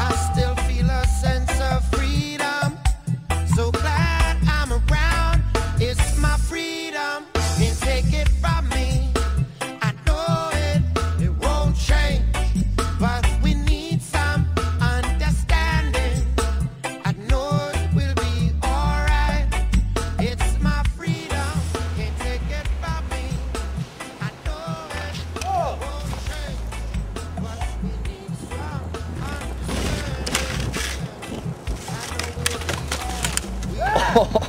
I still feel a sense of freedom. So glad I'm around. It's my freedom. Can't take it from me. I know it won't change. But we need some understanding. I know it will be alright. It's my freedom. Can't take it from me. I know it won't change. But we need some understanding. I know we'll be alright.